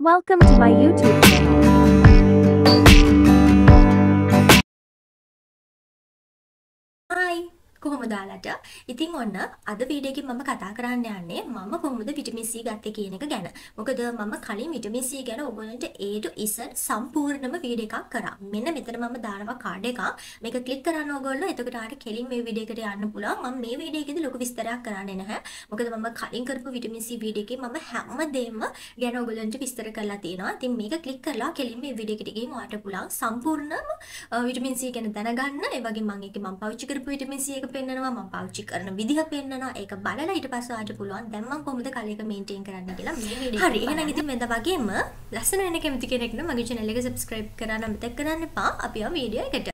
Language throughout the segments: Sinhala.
Welcome to my YouTube channel. Hi, කොහොමද ඔයාලට? ඉතින් ඔන්න අද වීඩියෝ එකකින් මම කතා කරන්න යන්නේ මම කොහොමද විටමින් C ගත්තේ කියන එක ගැන. මොකද මම කලින් විටමින් C ගැන ඔයගොල්ලන්ට A to Z සම්පූර්ණම වීඩියෝ එකක් කරා. මෙන්න මෙතන මම දානවා කාඩ් එකක්. මේක ක්ලික් කරන්න ඕගොල්ලෝ. එතකොට ආට කෙලින් මේ වීඩියෝ එකට යන්න පුළුවන්. මම මේ වීඩියෝ එකේදී ලොකු විස්තරයක් කරන්නේ නැහැ. මොකද මම කලින් කරපු විටමින් C වීඩියෝ එකේ මම හැමදේම ගැන ඔයගොල්ලන්ට විස්තර කරලා තියෙනවා. ඉතින් මේක ක්ලික් කරලා කෙලින් මේ වීඩියෝ එකට ගිහින් ඔයාලට පුළුවන් සම්පූර්ණම විටමින් C ගැන දැනගන්න. ඒ වගේම මම ඒකේ මම පාවිච්චි කරපු විටමින් C එක පෙන්නනවා, මම පාවිච්චි කරන විදිහ පෙන්නනවා. ඒක බලලා ඊට පස්සේ ආට පුළුවන් දැන් මම කොහොමද කලයක මේන්ටේන් කරන්න කියලා මේ වීඩියෝ එක. හරි එහෙනම් ඉතින් මෙන්න වගේම ලස්සන වෙන කැමති කෙනෙක් නම් මගේ channel එක subscribe කරන්න මතක කරන්න එපා. අපි ආ වීඩියෝ එකට.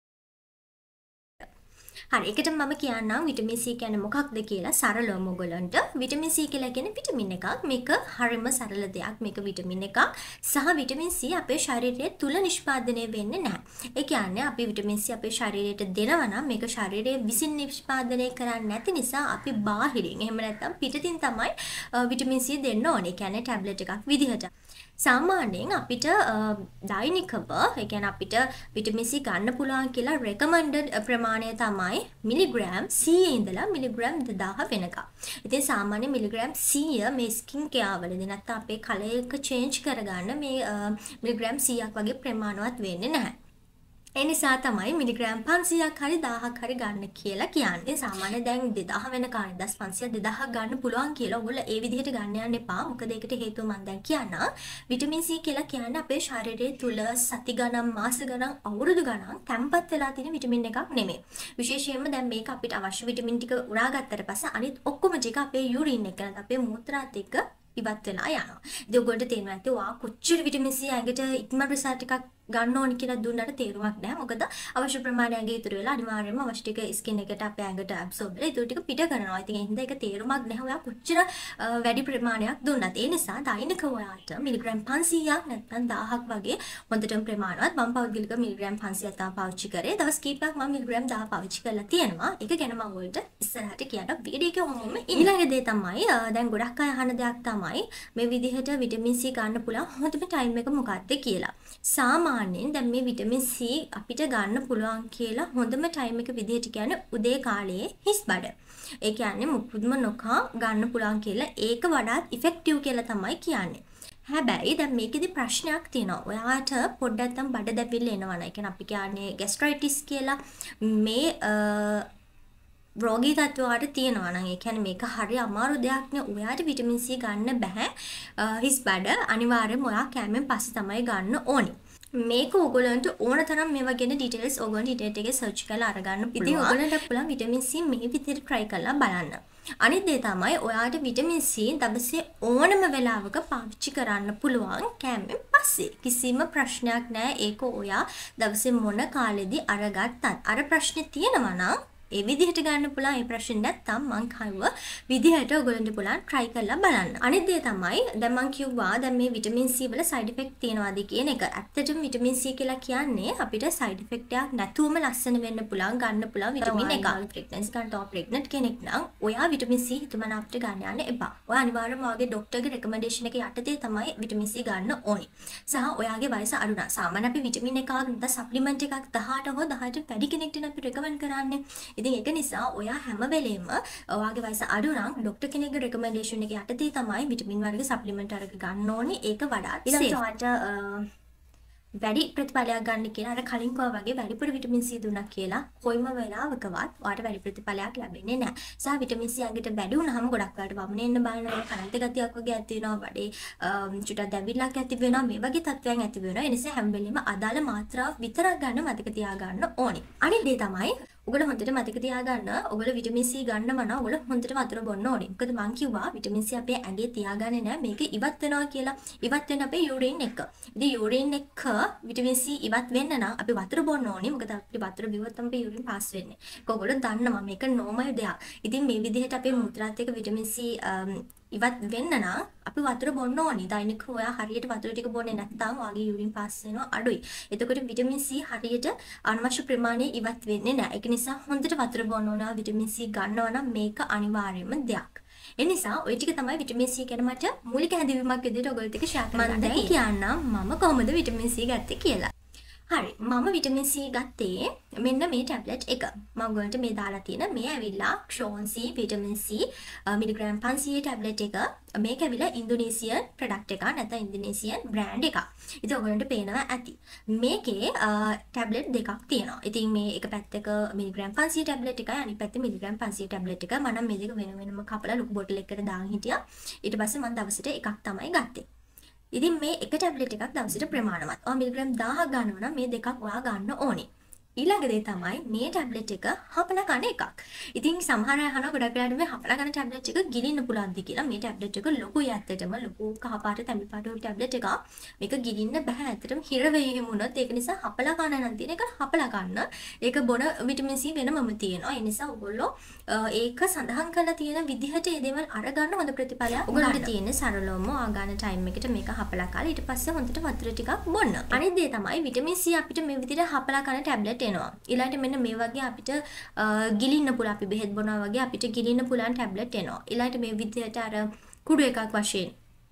හරි ඒකට මම කියන්නම් විටමින් C කියන්නේ මොකක්ද කියලා සරලවම ඔයගොල්ලන්ට. විටමින් C කියලා කියන්නේ විටමින් එකක්. මේක හරිම සරල දෙයක්. මේක විටමින් එකක්. සහ විටමින් C අපේ ශරීරය තුල නිෂ්පාදනය වෙන්නේ නැහැ. ඒ කියන්නේ අපි විටමින් C අපේ ශරීරයට දෙනවා නම් මේක ශරීරයේ විසින් නිෂ්පාදනය කරන්නේ නැති නිසා අපි බාහිරින් එහෙම නැත්නම් පිටතින් තමයි විටමින් C දෙන්න ඕනේ. ඒ කියන්නේ ටැබ්ලට් එකක් විදිහට. සාමාන්‍යයෙන් අපිට දෛනිකව ඒ කියන්නේ අපිට විටමින් C ගන්න පුළුවන් කියලා recommended ප්‍රමාණය තමයි මිලිග්‍රෑම් 100 ඉඳලා මිලිග්‍රෑම් 2000 වෙනකම්. ඉතින් සාමාන්‍ය මිලිග්‍රෑම් 100 මේ ස්කින් කෙයාර් වලදී නැත්නම් අපේ කලයක චේන්ජ් කරගන්න මේ මිලිග්‍රෑම් 100ක් වගේ ප්‍රමාණවත් වෙන්නේ නැහැ. ඒ නිසා තමයි මිලිග්‍රෑම් 500ක් හරි 1000ක් හරි ගන්න කියලා කියන්නේ. සාමාන්‍ය දැන් 2000 වෙනකන් 1500 2000ක් ගන්න පුළුවන් කියලා ඔයගොල්ලෝ ඒ විදිහට ගන්න යන්න එපා. මොකද ඒකට හේතුව මම දැන් කියන්නම්. විටමින් C කියලා කියන්නේ අපේ ශරීරයේ තුල සති ගණන්, මාස ගණන්, අවුරුදු ගණන් තැම්පත් වෙලා තියෙන විටමින් එකක් නෙමෙයි. විශේෂයෙන්ම දැන් මේක අපිට අවශ්‍ය විටමින් ටික උරාගත්තට පස්සේ අනිත් ඔක්කොම ටික අපේ යුරින් එක නැත්නම් අපේ මූත්‍රාත් එක්ක ඉවත් වෙලා යනවා. ඉතින් ඔයගොල්ලන්ට තේරෙනවා ඇති ඔයා කොච්චර විටමින් C ඇඟට ඉක්මන රිසල්ට් එකක් ගන්න ඕනි කියලා දුන්නට තේරුමක් නැහැ. මොකද අවශ්‍ය ප්‍රමාණය ඇඟේ ඉතුරු වෙලා අනිවාර්යයෙන්ම අවශ්‍ය ටික ස්කින් එකට අපේ ඇඟට ඇබ්සෝබ් වෙලා ඉතුරු ටික පිට කරනවා. ඉතින් ඒ හින්දා ඒක තේරුමක් නැහැ ඔයා කොච්චර වැඩි ප්‍රමාණයක් දුන්නත්. ඒ නිසා දෛනික ඔයාට මිලිග්‍රෑම් 500ක් නැත්නම් 1000ක් වගේ හොඳටම ප්‍රමාණවත්. මම පෞද්ගලික මිලිග්‍රෑම් 500ක් තමයි පාවිච්චි කරේ. දවස් කිහිපයක් මම මිලිග්‍රෑම් 1000 පාවිච්චි කරලා තියෙනවා. ඒක ගැන මම ඔයාලට ඉස්සරහට කියන්න වීඩියෝ එකේ ඔහොම ඊළඟ දේ තමයි දැන් ගොඩක් අය අහන දෙයක් තමයි මේ විදිහට විටමින් C ගන්න පුළුවන් හොඳම ටයිම් එක මොකක්ද කියලා. සාමාන්‍යයෙන් දැන් මේ විටමින් C අපිට ගන්න පුළුවන් කියලා හොඳම ටයිම් එක විදිහට කියන්නේ උදේ කාලයේ හිස් බඩ. ඒ කියන්නේ මුකුත්ම නොකා ගන්න පුළුවන් කියලා ඒක වඩාත් ඉෆෙක්ටිව් කියලා තමයි කියන්නේ. හැබැයි දැන් මේකෙදි ප්‍රශ්නයක් තියෙනවා. ඔයාට පොඩ්ඩක් නැත්තම් බඩ දැවිල්ල එනවා නේද? ඒ කියන්නේ අපි කියන්නේ ગેස්ට්‍රයිටිස් කියලා මේ රෝගී තත්ත්වයට තියෙනවා නම් ඒ කියන්නේ මේක හරි අමාරු දෙයක් නේ. ඔයාට විටමින් C ගන්න බෑ. හිස් බඩ අනිවාර්යයෙන්ම ඔයා කැමෙන් පස්සේ තමයි ගන්න ඕනේ. මේක ඔයගොල්ලන්ට ඕන තරම් මේවා ගැන ඩීටේල්ස් ඔයගොල්ලෝ ඉන්ටර්නෙට් එකේ සර්ච් කරලා අරගන්න පුළුවන්. ඉතින් ඔයගොල්ලන්ට පුළුවන් විටමින් C මේ විදිහට try කරලා බලන්න. අනිත් දේ තමයි ඔයාට විටමින් C දවසේ ඕනම වෙලාවක පාවිච්චි කරන්න පුළුවන් කැමෙන් පස්සේ. කිසිම ප්‍රශ්නයක් නැහැ. ඒක ඔයා දවසේ මොන කාලෙදි අරගත්තත් අර ප්‍රශ්නේ තියෙනවා නම් ඒ විදිහට ගන්න පුළුවන්. ඒ ප්‍රශ්නේ නැත්තම් මං කවුව විදිහට ඔයගොල්ලන්ට පුළුවන් try කරලා බලන්න. අනිත් දේ තමයි දැන් මං කිව්වා දැන් මේ විටමින් C වල side effect තියනවාද කියන එක. ඇත්තටම විටමින් C කියලා කියන්නේ අපිට side effect එකක් නැතුවම ලස්සන වෙන්න පුළුවන්, ගන්න පුළුවන් විටමින් එකක්. pregnancy ගන්නව pregnant කෙනෙක් නම් ඔයා විටමින් C හිතමනාපට ගන්න යන්න එපා. ඔයා අනිවාර්යයෙන්ම ඔයාගේ ડોක්ටර්ගේ recommendation එක යටතේ තමයි විටමින් C ගන්න ඕනේ. සහ ඔයාගේ වයස අඩු නම් සාමාන්‍ය අපි විටමින් එකක් නැත්නම් supplement එකක් 18 හෝ 18ට වැඩි කෙනෙක්ට අපි recommend කරන්නේ. ඉතින් ඒක නිසා ඔයා හැම වෙලේම ඔයාගේ වයස අඩු නම් ડોක්ටර් කෙනෙක්ගේ රෙකමෙන්ඩේෂන් එක යටතේ තමයි විටමින් වර්ග සප්ලිමන්ට් අරක ගන්න ඕනේ. ඒක වඩාත් ඊළඟට වැඩි ප්‍රතිඵලයක් ගන්න කියලා අර කලින් කව වගේ වැඩිපුර විටමින් C දුන්නා කියලා කොයිම වෙලාවකවත් ඔයාට වැඩි ප්‍රතිඵලයක් ලැබෙන්නේ නැහැ. සහ විටමින් C අගට වැඩි වුණාම ගොඩක් වෙලාවට වමනේ එන්න බලනවා, කනන්ත ගතියක් වගේ ඇති වෙනවා, බඩේ චුට්ටක් දැවිල්ලක් ඇති වෙනවා, මේ වගේ තත්ත්වයන් ඇති වෙනවා. ඒ නිසා හැම වෙලෙම අදාළ මාත්‍රාව විතරක් ගන්න මතක තියාගන්න ඕනේ. අනිත් දේ තමයි ඔයගොල්ලෝ හොඳට මතක තියාගන්න ඔයගොල්ලෝ විටමින් C ගන්නම නම් ඔයගොල්ලෝ හොඳට වතුර බොන්න ඕනේ. මොකද මං කිව්වා විටමින් C අපේ ඇඟේ තියාගන්නේ නැහැ. මේක ඉවත් වෙනවා කියලා. ඉවත් වෙන අපේ යුරින් එක. ඉතින් යුරින් එක විටමින් C ඉවත් වෙන්න නම් අපි වතුර බොන්න ඕනේ. මොකද අපි වතුර බිව්වොත් තමයි යුරින් පාස් වෙන්නේ. ඒක ඔයගොල්ලෝ දන්නවා මේක normal දෙයක්. ඉතින් මේ විදිහට අපේ මුත්‍රාත් එක්ක විටමින් C ඉවත් වෙන්න නම් අපි වතුර බොන්න ඕනේ. දෛනික ඔයා හරියට වතුර ටික බොන්නේ නැත්නම් ඔයාගේ යුරින් පාස් වෙනවා අඩුයි. එතකොට විටමින් C හරියට අනවශ්‍ය ප්‍රමාණය ඉවත් වෙන්නේ නැහැ. ඒක නිසා හොඳට වතුර බොන්න ඕන. විටමින් C ගන්නවා නම් මේක අනිවාර්යම දෙයක්. ඒ නිසා ওই ටික තමයි විටමින් C ගැන මට මූලික හැඳින්වීමක් විදිහට ඔයගොල්ලෝ එක්ක ෂෙයා කරන්න. මම දැන් කියන්නම් මම කොහොමද විටමින් C ගත්තේ කියලා. හරි මම විටමින් C ගත්තේ මෙන්න මේ ටැබ්ලට් එක. මම ඔයගොල්ලන්ට මේ දාලා තියෙන මේ ඇවිල්ලා ක්ෂෝන් C vitamin C milligram 500 tablet එක. මේක ඇවිල්ලා ඉන්දුනීසියන් ප්‍රොඩක්ට් එකක් නැත්නම් ඉන්දුනීසියන් බ්‍රෑන්ඩ් එකක්. ඉතින් ඔයගොල්ලන්ට පේනවා ඇති. මේකේ ටැබ්ලට් දෙකක් තියෙනවා. ඉතින් මේ එක පැත්තක මිලිග්‍රෑම් 500 ටැබ්ලට් එකයි අනිත් පැත්තේ මිලිග්‍රෑම් 500 ටැබ්ලට් එක. මම නම් මේ දෙක වෙන වෙනම කපලා ලොකු බෝටල් එකකට දාන් හිටියා. ඊට පස්සේ මම දවසට එකක් තමයි ගත්තේ. ඉතින් මේ එක ටැබ්ලට් එකක් දවසට ප්‍රමාණවත්. ඔය මිලිග්‍රෑම් 1000ක් ගන්නවා නම් මේ දෙකක් ඔයා ගන්න ඕනේ. ඊළඟ දේ තමයි මේ ටැබ්ලට් එක හපලා ගන්න එකක්. ඉතින් සමහර අය අහනවා ගොඩක් වෙලාවට මේ හපලා ගන්න ටැබ්ලට් එක ගිලින්න පුළුවන්ද කියලා. මේ ටැබ්ලට් එක ලොකුයි ඇත්තටම ලොකු කහ පාට තැඹි පාට ටැබ්ලට් එකක්. මේක ගිලින්න බෑ ඇත්තටම හිර වෙයි එහෙම වුණොත්. ඒක නිසා හපලා ගන්න නම් තියෙන එක හපලා ගන්න. ඒක බොන විටමින් C වෙනමම තියෙනවා. ඒ නිසා ඔයගොල්ලෝ ඒක සඳහන් කරලා තියෙන විදිහට මේ දේවල් අරගන්න හොඳ ප්‍රතිඵලයක් ඔයගොල්ලන්ට තියෙන සරලවම ආගාන ටයිම් එකට මේක හපලා කාලා ඊට පස්සේ හොඳට වතුර ටිකක් බොන්න. අනිත් දේ තමයි විටමින් C අපිට මේ විදිහට හපලා කන ටැබ්ලට් එනවා. ඊළඟට මෙන්න මේ වගේ අපිට ගිලින්න පුළුවන් අපි බෙහෙත් බොනවා වගේ අපිට ගිලින්න පුළුවන් ටැබ්ලට් එනවා. ඊළඟට මේ විදිහට අර කුඩු එකක් වශයෙන්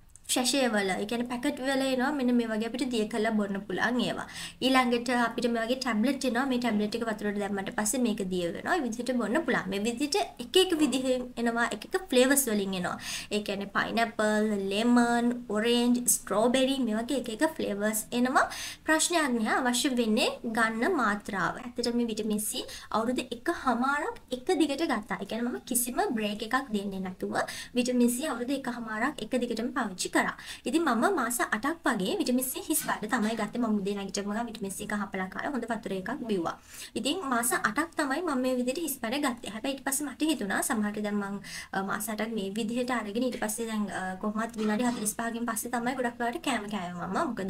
ශෂය වල ඒ කියන්නේ පැකට් වල එනවා මෙන්න මේ වගේ අපිට දිය කරලා බොන්න පුළුවන් ඒවා. ඊළඟට අපිට මේ වගේ ටැබ්ලට් එනවා. මේ ටැබ්ලට් එක වතුරට දැම්මට පස්සේ මේක දිය වෙනවා. මේ විදිහට බොන්න පුළුවන්. මේ විදිහට එක එක විදිහෙන් එනවා. එක එක ෆ්ලේවර්ස් වලින් එනවා. ඒ කියන්නේ පයිනැපල්, ලෙමන්, ඔරෙන්ජ්, ස්ට්‍රෝබෙරි මේ වගේ එක එක ෆ්ලේවර්ස් එනවා. ප්‍රශ්නයක් නෑ අවශ්‍ය වෙන්නේ ගන්න මාත්‍රාව. ඇත්තටම මේ විටමින් C අවුරුදු 1.5ක් එක දිගට ගත්තා. ඒ කියන්නේ මම කිසිම බ්‍රේක් එකක් දෙන්නේ නැතුව විටමින් C අවුරුදු 1.5ක් එක දිගටම පාවිච්චි කරා. ඉතින් මම මාස 8ක් වගේ විටමින් C හිස් පාට තමයි ගත්තේ. මම උදේ නැගිටම ගා විටමින් C එක හපලා කාලා හොඳ වතුර එකක් බිව්වා. ඉතින් මාස 8ක් තමයි මම මේ විදිහට හිස් පාට ගත්තේ. හැබැයි ඊට පස්සේ මට හිතුණා සමහරට දැන් මම මාස 8ක් මේ විදිහට අරගෙන ඊට පස්සේ දැන් කොහොමත් විනාඩි 45කින් පස්සේ තමයි ගොඩක් වෙලාවට කෑම කෑවේ මම. මොකද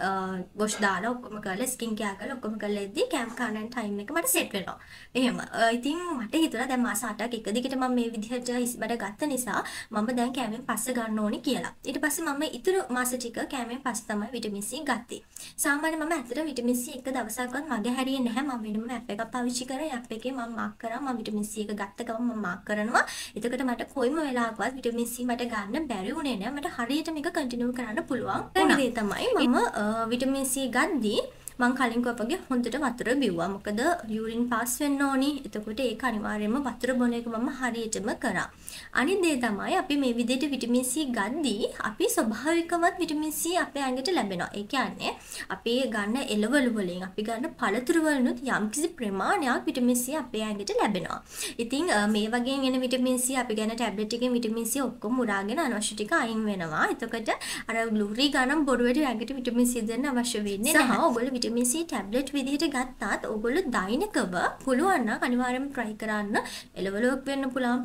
වොෂ් දාලා ඔක්කොම කරලා ස්කින් කෙයාර් කරලා ඔක්කොම කරලා ඉද්දි කෑම කන්න ටයිම් එක මට සෙට් වෙනවා. එහෙම. ඉතින් මට හිතුණා දැන් මාස 8ක් එක දිගට මම මේ විදිහට හිස් පාට ගත්ත නිසා මම දැන් කෑමෙන් පස්සේ ගන්න ඕනේ කියලා. ඊට පස්සේ මම ඉතුරු මාස ටික කෑමෙන් පස්සේ තමයි විටමින් C ගත්තේ. සාමාන්‍යයෙන් මම ඇත්තට විටමින් C එක දවසක්වත් මගේ හැරියේ නැහැ. මම වෙනම ඇප් එකක් පාවිච්චි කරා. ඇප් එකේ මම මාක් කරා මම විටමින් C එක ගත්ත ගමන් මම මාක් කරනවා. එතකොට මට කොයිම වෙලාවකවත් විටමින් C මට ගන්න බැරි වුණේ නැහැ. මට හරියට මේක කන්ටිනියු කරන්න පුළුවන්. ඒ තමයි මම විටමින් C ගද්දී මං කලින් කොපගේ හොඳට වතුර බිව්වා. මොකද යූරින් පාස් වෙන්න ඕනි. එතකොට ඒක අනිවාර්යයෙන්ම වතුර බොන එක මම හරියටම කරා. අනිත් දේ තමයි අපි මේ විදිහට විටමින් C ගද්දී අපි ස්වභාවිකවත් විටමින් C අපේ ඇඟට ලැබෙනවා. ඒ කියන්නේ අපි ගන්න එළවලු වලින් අපි ගන්න පළතුරු වලිනුත් යම්කිසි ප්‍රමාණයක් විටමින් C අපේ ඇඟට ලැබෙනවා. ඉතින් මේ වගේ එන විටමින් C අපි ගන්න ටැබ්ලට් එකෙන් විටමින් C ඔක්කොම උරාගෙන අනවශ්‍ය ටික අයින් වෙනවා. එතකොට අර ග්ලූරි ගණන් බොරුවට ඇඟට විටමින් C දෙන්න අවශ්‍ය වෙන්නේ නැහැ. ඔයගොල්ලෝ විටමින් C ටැබ්ලට් විදිහට ගත්තාත් ඔයගොල්ලෝ දෛනිකව පුළුවන් නම් අනිවාර්යයෙන්ම try කරන්න. එළවලුවක් වෙන්න පුළුවන්,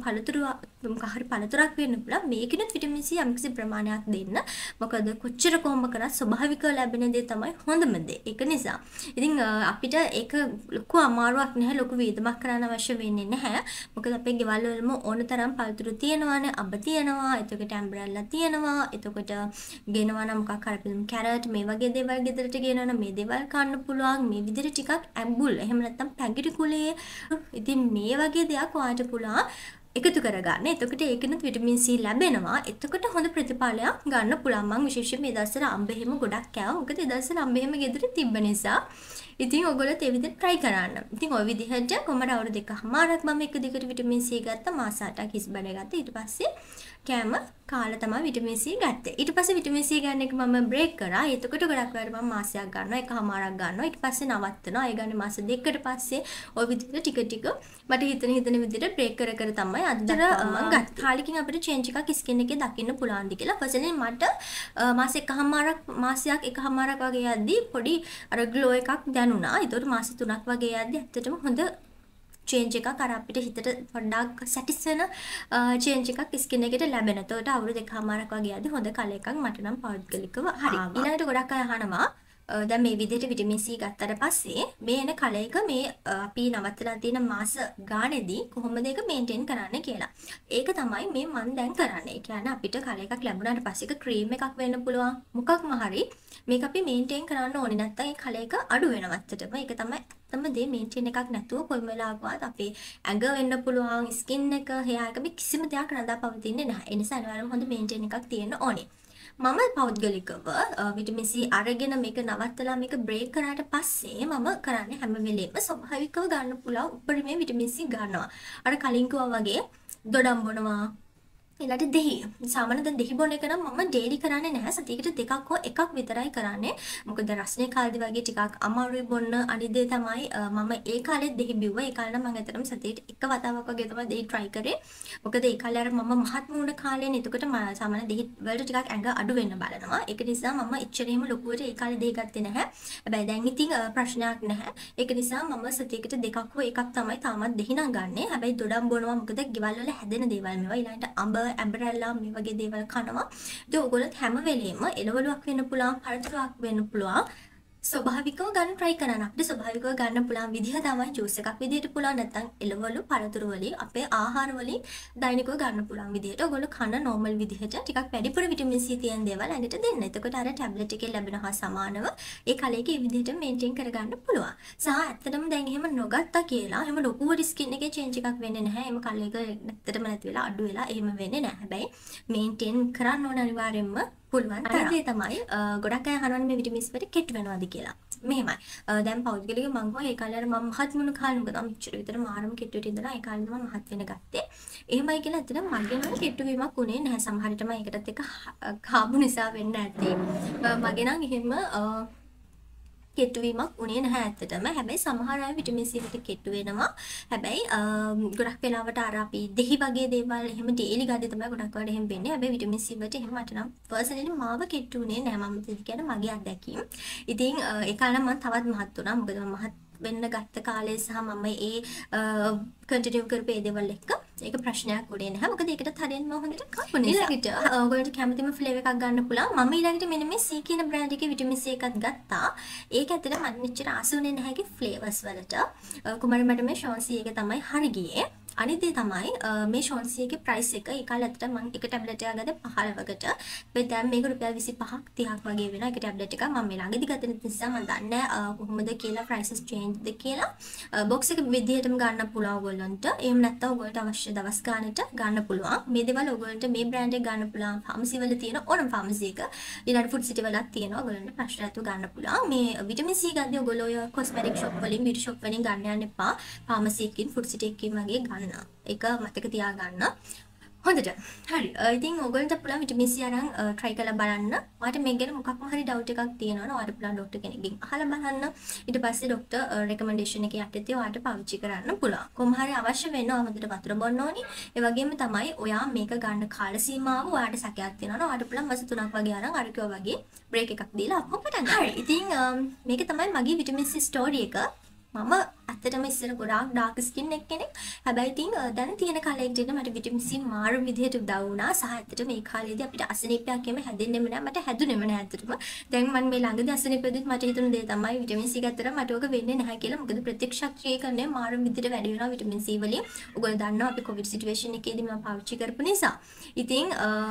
හරි පළතුරක් වෙන්න පුළුවන්. මේකිනුත් විටමින් C යම්කිසි ප්‍රමාණයක් දෙන්න. මොකද කොච්චර කොහොම කරත් ස්වභාවිකව ලැබෙන දේ තමයි හොඳම දේ. ඒක නිසා ඉතින් අපිට ඒක ලොකු අමාරුවක් නැහැ. ලොකු වේදමක් කරන්න අවශ්‍ය වෙන්නේ නැහැ. මොකද අපේ ගෙවල් වලම ඕන තරම් පළතුරු තියෙනවානේ. අබ තියෙනවා, එතකොට ඇම්බ්‍රෙල්ලා තියෙනවා, එතකොට ගෙනවා නම් මොකක් හරි කැරට් මේ වගේ දේවල් ගෙදරට ගෙනවනම් මේ දේවල් කන්න පුළුවන්. මේ විදිහට ටිකක් ඇඹුල් එහෙම නැත්නම් පැගිරි කුලේ ඉතින් මේ වගේ දෙයක් ඔයාලට පුළුවන් එකතු කරගන්න. එතකොට ඒකිනුත් විටමින් C ලැබෙනවා. එතකොට හොඳ ප්‍රතිඵලයක් ගන්න පුළුවන්. මම විශේෂයෙන් මේ දවස්වල අඹ එහෙම ගොඩක් කෑවා. මොකද ඒ දවස්වල අඹ එහෙම ගෙදර තිබ්බ නිසා. ඉතින් ඔයගොල්ලෝ ඒ විදිහට try කරන්න. ඉතින් ওই විදිහට කොහමද අවුරුදු දෙකමාරක් මම එක දිගට විටමින් C ගත්තා. මාස 8ක් හිස් බඩ ගත්තා. ඊට පස්සේ කෑම කාලා තමයි විටමින් C ගත්තේ. ඊට පස්සේ විටමින් C ගන්න එක මම බ්‍රේක් කරා. එතකොට ගොඩක් වෙලාවට මම මාසයක් ගන්නවා, එකමාරක් ගන්නවා. ඊට පස්සේ නවත්තනවා. ඒ ගන්නේ මාස දෙකකට පස්සේ ওই විදිහට ටික ටික මට හිතන විදිහට බ්‍රේක් කර තමයි අද මම ගත්තා. කාලෙකින් අපිට චේන්ජ් එකක් ස්කින් එකේ දකින්න පුළුවන්ද කියලා. පස්සේ මට මාසයක් එකමාරක් වගේ යද්දි පොඩි අර ග්ලෝ එකක් දැනුණා. ඒතකොට මාස 3ක් වගේ යද්දි ඇත්තටම හොඳ චේන්ජ් එකක් අර අපිට හිතට පොඩ්ඩක් සැටිස් වෙන චේන්ජ් එකක් ස්කින් එකේට ලැබෙන. ඒතකොට අවුරුදු දෙකමාරක් වගේ යද්දි හොඳ කල එකක් මට නම් පෞද්ගලිකව හරි. ඊළඟට ගොඩක් අය අහනවා දැන් මේ විදිහට විටමින් C ගත්තට පස්සේ මේ එන කල එක මේ අපි නවත්තලා තියෙන මාස ගානේදී කොහොමද ඒක මේන්ටේන් කරන්න කියලා. ඒක තමයි මේ මම දැන් කරන්නේ. ඒ කියන්නේ අපිට කල එකක් ලැබුණාට පස්සේ ඒක ක්‍රීම් එකක් වෙන්න පුළුවන්. මොකක්ම හරි මේක අපි මේන්ටේන් කරන්න ඕනේ. නැත්නම් ඒ කල එක අඩු වෙනවා ඇත්තටම. ඒක තමයි ඇත්තම දේ මේන්ටේන් එකක් නැතුව කොයි වෙලාවකවත් අපේ ඇඟ වෙන්න පුළුවන් ස්කින් එක hair එක මේ කිසිම දෙයක් රඳා පවතින්නේ නැහැ. ඒ නිසා අනිවාර්යයෙන්ම හොඳ මේන්ටේන් එකක් තියෙන්න ඕනේ. මම පෞද්ගලිකව විටමින් C අරගෙන මේක නවත්තලා මේක බ්‍රේක් කරාට පස්සේ මම කරන්නේ හැම වෙලේම ස්වභාවිකව ගන්න පුළුවන් උපරිමයෙන් විටමින් C ගන්නවා. අර කලින් කිව්වා වගේ දොඩම් බොනවා ඊළඟට දෙහි සාමාන්‍ය දැන් දෙහි බොන එක නම් මම ඩේලි කරන්නේ නැහැ. සතියකට දෙකක් හෝ එකක් විතරයි කරන්නේ. මොකද රස්නේ කාලේ වගේ ටිකක් අමාරුයි බොන්න. අනිත් දේ තමයි මම ඒ කාලේ දෙහි බිව්වා. ඒ කාලේ නම් මම ඇත්තටම සතියට එක වතාවක් වගේ තමයි දෙහි try කරේ. මොකද ඒ කාලේ අර මම මහත් මුණ කාලේනේ. එතකොට සාමාන්‍ය දෙහි වලට ටිකක් ඇඟ අඩු වෙන්න බලනවා. ඒක නිසා මම එච්චරේම ලොකුවට ඒ කාලේ දෙහි ගත්තේ නැහැ. හැබැයි දැන් ඉතින් ප්‍රශ්නයක් නැහැ. ඒක නිසා මම සතියකට දෙකක් හෝ එකක් තමයි තාමත් දෙහි නම් ගන්නෙ. හැබැයි දොඩම් බොනවා. මොකද ගෙවල් වල හැදෙන දේවල් මේවා. ඊළඟට අඹ ඇම්බරැල්ලා මේ වගේ දේවල් කනවා. ඉතින් ඔයගොල්ලෝ හැම වෙලේම එළවලුවක් වෙන්න පුළුවන්, පළතුරක් වෙන්න පුළුවන්. ස්වභාවිකව ගන්න try කරන්න. අපිට ස්වභාවිකව ගන්න පුළුවන් විදිහ තමයි ජූස් එකක් විදිහට පුළුවන් නැත්නම් එළවලු පළතුරු වලින් අපේ ආහාර වලින් දෛනිකව ගන්න පුළුවන් විදිහට ඔයගොල්ලෝ කන normal විදිහට ටිකක් වැඩිපුර විටමින් C තියෙන දේවල් ඇඟට දෙන්න. එතකොට අර ටැබ්ලට් එකේ ලැබෙන හා සමානව ඒ කලයක ඒ විදිහට මේන්ටේන් කරගන්න පුළුවන්. සහ ඇත්තටම දැන් එහෙම නොගත්තා කියලා එහෙම ලොකුවට ස්කින් එකේ චේන්ජ් එකක් වෙන්නේ නැහැ. එහෙම කලයක ඇත්තටම නැති වෙලා අඩු වෙලා එහෙම වෙන්නේ නැහැ. හැබැයි මේන්ටේන් කරන්න ඕන අනිවාර්යෙන්ම පුළුවන්. අනිත් දේ තමයි ගොඩක් අය අහනවා මේ විටමින්ස් වලට කෙට් වෙනවද කියලා. මෙහෙමයි. දැන් පෞද්ගලිකව මම ගෝ ඒ කාලේ මම මහත් මුණු කාලේ මොකද මම ඉච්චර විතර මාරම කෙට්ටුවට ඉඳලා ඒ කාලේ තමයි මහත් වෙන ගත්තේ. එහෙමයි කියලා ඇත්තටම මගේ නම් කෙට්ටු වීමක් උනේ නැහැ. සමහර විට මම ඒකටත් එක කාබු නිසා වෙන්න ඇති. මගේ නම් එහෙම කෙට්ටු වීමක් උනේ නැහැ ඇත්තටම. හැබැයි සමහර අය විටමින් C වලට කෙට්ටු වෙනවා. හැබැයි ගොඩක් වෙලාවට අර අපි දෙහි වගේ දේවල් එහෙම ඩේලි ගද්දි තමයි ගොඩක් වෙලාවට එහෙම වෙන්නේ. හැබැයි විටමින් C වලට එහෙම මට නම් පර්සනලි මාව කෙට්ටු උනේ නැහැ. මම කියන්නේ මගේ අත්දැකීම්. ඉතින් ඒ කාලේ මම තවත් මහත් වුණා. මොකද මම මහත් වෙන්න ගත්ත කාලේ සහ මම ඒ කන්ටිනියු කරපු ඒ දේවල් එක්ක ඒක ප්‍රශ්නයක් උනේ නැහැ. මොකද ඒකටත් හරියටම හොඳට කපු නිසා. ඊළඟට ඔයගොල්ලන්ට කැමතිම ෆ්ලේවර් එකක් ගන්න පුළුවන්. මම ඊළඟට මෙන්න මේ C කියන බ්‍රෑන්ඩ් එකේ විටමින් C එකක් ගත්තා. ඒක ඇත්තට මම මෙච්චර ආසුනේ නැහැ ගේ ෆ්ලේවර්ස් වලට. කුමාරි මට මේ ෂෝන් C එක තමයි හරි ගියේ. අනිත් දේ තමයි මේ ෂෝන් C එකේ ප්‍රයිස් එක ඒ කාලේ ඇත්තට මම එක ටැබ්ලට් එකක් ගත්තේ 15කට. හැබැයි දැන් මේක රුපියල් 25ක් 30ක් වගේ වෙනවා. ඒක ටැබ්ලට් එකක් මම මේ ළඟදී ගත්ත නිසා මම දන්නේ කොහොමද කියලා prices change ද කියලා. බොක්ස් එක විදිහටම ගන්න පුළුවන් ඔයගොල්ලන්ට. එහෙම නැත්නම් ඔයගොල්ලන්ට අවශ්‍ය දවස් ගානට ගන්න පුළුවන්. මේ දේවල් ඔයගොල්ලන්ට මේ බ්‍රෑන්ඩ් එක ගන්න පුළුවන්. ෆාමසි වල තියෙන ඕනම ෆාමසි එක. ඊළඟ ෆුඩ් සිටි වලත් තියෙනවා. ඔයගොල්ලන්ට ප්‍රශ්න නැතුව ගන්න පුළුවන්. මේ විටමින් C ගද්දී ඔයගොල්ලෝ ඔය කොස්මෙටික් ෂොප් වලින් බියුටි ෂොප් වලින් ගන්න යන්න එපා. ෆාමසි එකකින් ෆුඩ් සිටි එකකින් වගේ ගන්න. ඒක මතක තියාගන්න. හොඳට. හරි. ඉතින් ඔයගොල්ලන්ට පුළුවන් විටමින් C අරන් try කරලා බලන්න. ඔයාලට මේක ගැන මොකක්ම හරි doubt එකක් තියෙනවා නම් ඔයාලට පුළුවන් ડોක්ටර් කෙනෙක්ගෙන් අහලා බලන්න. ඊට පස්සේ ડોක්ටර් recommendation එක යටතේ ඔයාලට පාවිච්චි කරන්න පුළුවන්. කොහොම හරි අවශ්‍ය වෙනවා හොඳට වතුර බොන්න ඕනි. ඒ වගේම තමයි ඔයා මේක ගන්න කාල සීමාව ඔයාලට සැකයක් තියෙනවා නම් ඔයාලට පුළුවන් මාස 3ක් වගේ අරන් අර කිව්වා වගේ බ්‍රේක් එකක් දීලා අපෝ පටන් ගන්න. හරි. ඉතින් මේක තමයි මගේ විටමින් C ස්ටෝරි එක. මම ඇත්තටම ඉස්සර ගොඩාක් ඩාර්ක් ස්කින් එක කෙනෙක්. හැබැයි ඉතින් දැන් තියෙන කාලෙකට ඉන්න මට විටමින් C මාරු විදිහට උදව් වුණා. සහ ඇත්තටම මේ කාලේදී අපිට අසනීපයක් එම හැදෙන්නෙම නෑ. මට හැදුනෙම නෑ ඇත්තටම. දැන් මම මේ ළඟදී අසනීපෙදිත් මට හිතුණු දේ තමයි විටමින් C ගත්තට මට ඕක වෙන්නේ නැහැ කියලා. මොකද ප්‍රතික්ෂේපණය මාරු විදිහට වැඩි වෙනවා විටමින් C වලින්. ඔයගොල්ලෝ දන්නවා අපි කොවිඩ් සිටුේෂන් එකේදී මම පාවිච්චි කරපු නිසා. ඉතින්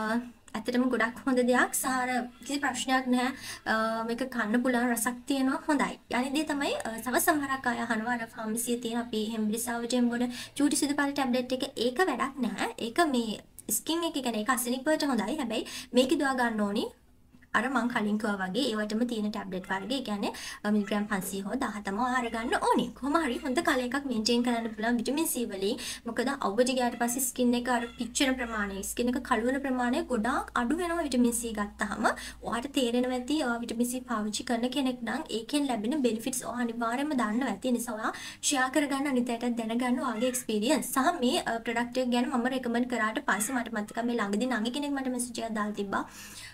ඇත්තටම ගොඩක් හොඳ දෙයක්. සාර කිසි ප්‍රශ්නයක් නැහැ. මේක කන්න පුළුවන් රසක් තියෙනවා. හොඳයි. අනිත් දේ තමයි තව සමහරක් අය අහනවා අර ෆාමසියේ තියෙන අපි හෙම්බ්‍රිසාවටෙන් බොන චූටි සිදු පාට ටැබ්ලට් එක ඒක වැඩක් නැහැ. ඒක මේ ස්කින් එක කියන්නේ ඒක අසනීපයට හොඳයි. හැබැයි මේක දුවා ගන්න ඕනි. අර මං කලින් කිව්වා වගේ ඒවටම තියෙන ටැබ්ලට් වර්ග. ඒ කියන්නේ මිලිග්‍රෑම් 500 හෝ 1000 තමයි ආහාර ගන්න ඕනේ. කොහොම හරි හොඳ කල එකක් මේන්ටේන් කරන්න පුළුවන් විටමින් C වලින්. මොකද අවුවට ගියාට පස්සේ ස්කින් එක අර පිච්චෙන ප්‍රමාණය, ස්කින් එක කළු වෙන ප්‍රමාණය ගොඩාක් අඩු වෙනවා විටමින් C ගත්තාම. ඔයාලට තේරෙනවා ඇති ඔයා විටමින් C පාවිච්චි කරන කෙනෙක් නම් ඒකෙන් ලැබෙන benefits ඔයා අනිවාර්යයෙන්ම දන්නවා ඇති. ඒ නිසා ඔයා ෂෙයා කරගන්න අනිත් අයටත් දැනගන්න ඔයාගේ experience. සහ මේ product එක ගැන මම recommend කරාට පස්සේ මට මතකයි මේ ළඟදී නංගි කෙනෙක් මට message එකක් දාලා තිබ්බා.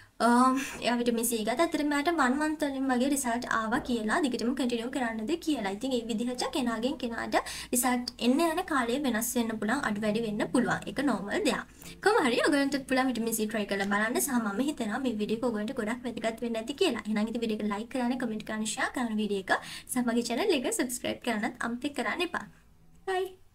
එයා විටමින් C ගත්තා. ඇත්තටම මට 1 month වලින් වගේ රිසල්ට් ආවා කියලා. දිගටම කන්ටිනියු කරන්නද කියලා. ඉතින් මේ විදිහට කෙනාගෙන් කෙනාට රිසල්ට් එන්න යන කාලය වෙනස් වෙන්න පුළුවන්, අඩු වැඩි වෙන්න පුළුවන්. ඒක normal දෙයක්. කොහොම හරි ඔයගොල්ලන්ට පුළුවන් විටමින් C try කරලා බලන්න. සහ මම හිතනවා මේ වීඩියෝ එක ඔයගොල්ලන්ට ගොඩක් වැදගත් වෙන්න ඇති කියලා. එහෙනම් ඉතින් වීඩියෝ එක like කරන්න, comment කරන්න, share කරන්න වීඩියෝ එක. සහ මගේ channel එක subscribe කරන්නත් අමතක කරන්න එපා. bye.